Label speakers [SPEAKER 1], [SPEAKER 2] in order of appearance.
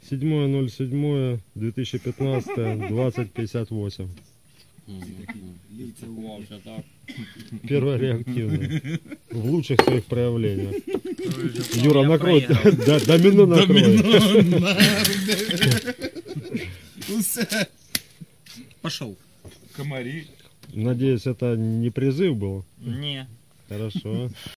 [SPEAKER 1] 7.07.2015, 20:58. Первая реактивная. В лучших своих проявлениях. Юра, накрой. Домино накрой.
[SPEAKER 2] Пошел.
[SPEAKER 3] Комари.
[SPEAKER 1] Надеюсь, это не призыв был?
[SPEAKER 2] Не.
[SPEAKER 1] Хорошо.